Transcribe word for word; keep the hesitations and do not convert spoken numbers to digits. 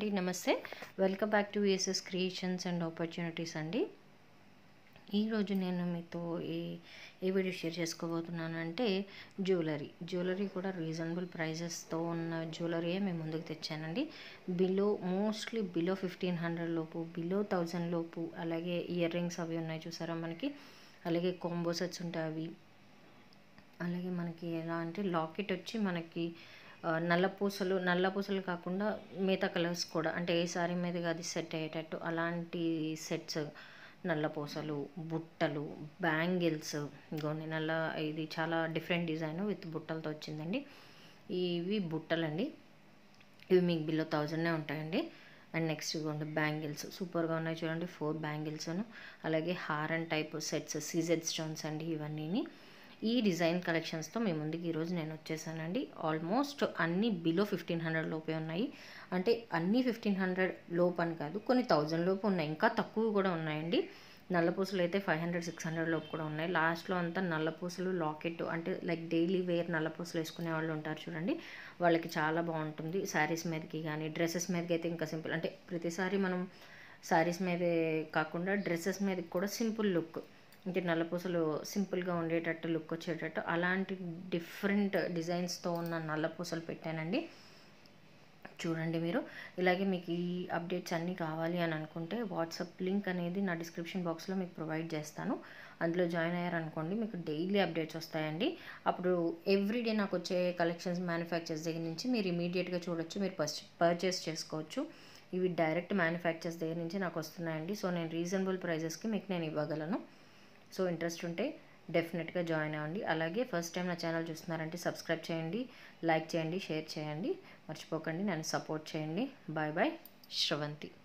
నమస్తే. Welcome back to VSS creations and opportunities అండి. ఈరోజు నేను మీతో ఏ ఏ వీడియో షేర్ చేసుకోబోతున్నానంటే జ్యువెలరీ జ్యువెలరీ కూడా రీజనబుల్ ప్రైజెస్తో ఉన్న జ్యువెలరీయే మేము ముందుకు తెచ్చానండి. Below mostly below fifteen hundred లోపు, బిలో థౌజండ్ లోపు, అలాగే ఇయర్ రింగ్స్ అవి ఉన్నాయి చూసారా మనకి, అలాగే కాంబో సెట్స్ ఉంటాయి అవి, అలాగే మనకి ఎలా అంటే లాకెట్ వచ్చి మనకి నల్ల పూసలు నల్ల పూసలు కాకుండా మిగతా కలర్స్ కూడా, అంటే ఏ సారీ మీదగా అది సెట్ అయ్యేటట్టు అలాంటి సెట్స్, నల్ల పూసలు, బుట్టలు, బ్యాంగిల్స్, ఇగోండి నల్ల, ఇది చాలా డిఫరెంట్ డిజైన్ విత్ బుట్టలతో వచ్చిందండి. ఇవి బుట్టలండి, ఇవి మీకు బిలో థౌజండ్నే ఉంటాయండి. అండ్ నెక్స్ట్ ఇవ్వండి బ్యాంగిల్స్ సూపర్గా ఉన్నాయి చూడండి, ఫోర్ బ్యాంగిల్స్ను, అలాగే హారన్ టైప్ సెట్స్, సీజెడ్ స్టోన్స్ అండి ఇవన్నీ. ఈ డిజైన్ కలెక్షన్స్తో మీ ముందుకు ఈరోజు నేను వచ్చేసానండి. ఆల్మోస్ట్ అన్నీ బిలో ఫిఫ్టీన్ హండ్రెడ్ లోపే ఉన్నాయి. అంటే అన్నీ ఫిఫ్టీన్ హండ్రెడ్ లోపు అని కాదు, కొన్ని థౌజండ్ లోపు ఉన్నాయి, ఇంకా తక్కువ కూడా ఉన్నాయండి. నల్లపూసలు అయితే ఫైవ్ హండ్రెడ్ సిక్స్ హండ్రెడ్ లోపు కూడా ఉన్నాయి. లాస్ట్లో అంతా నల్లపూసలు లాకెట్, అంటే లైక్ డైలీ వేర్ నల్లపూసలు వేసుకునే వాళ్ళు ఉంటారు చూడండి, వాళ్ళకి చాలా బాగుంటుంది. శారీస్ మీదకి కానీ డ్రెస్సెస్ మీదకి అయితే ఇంకా సింపుల్, అంటే ప్రతిసారి మనం శారీస్ మీదే కాకుండా డ్రెస్సెస్ మీదకి కూడా సింపుల్ లుక్, అంటే నల్లపూసలు సింపుల్గా ఉండేటట్టు లుక్ వచ్చేటట్టు అలాంటి డిఫరెంట్ డిజైన్స్తో ఉన్న నల్లపూసలు పెట్టానండి. చూడండి మీరు. ఇలాగే మీకు ఈ అప్డేట్స్ అన్నీ కావాలి అని అనుకుంటే వాట్సాప్ లింక్ అనేది నా డిస్క్రిప్షన్ బాక్స్లో మీకు ప్రొవైడ్ చేస్తాను. అందులో జాయిన్ అయ్యారనుకోండి మీకు డైలీ అప్డేట్స్ వస్తాయండి. అప్పుడు ఎవ్రీడే నాకు వచ్చే కలెక్షన్స్ మ్యానుఫ్యాక్చర్స్ దగ్గర నుంచి మీరు ఇమీడియట్గా చూడొచ్చు, మీరు పర్చే పర్చేస్ చేసుకోవచ్చు. ఇవి డైరెక్ట్ మ్యానుఫ్యాక్చర్స్ దగ్గర నుంచి నాకు వస్తున్నాయండి. సో నేను రీజనబుల్ ప్రైజెస్కి మీకు నేను ఇవ్వగలను. సో ఇంట్రెస్ట్ ఉంటే డెఫినెట్గా జాయిన్ అవ్వండి. అలాగే ఫస్ట్ టైం నా ఛానల్ చూస్తున్నారంటే సబ్స్క్రైబ్ చేయండి, లైక్ చేయండి, షేర్ చేయండి, మర్చిపోకండి, నన్ను సపోర్ట్ చేయండి. Bye bye. శ్రవంతి.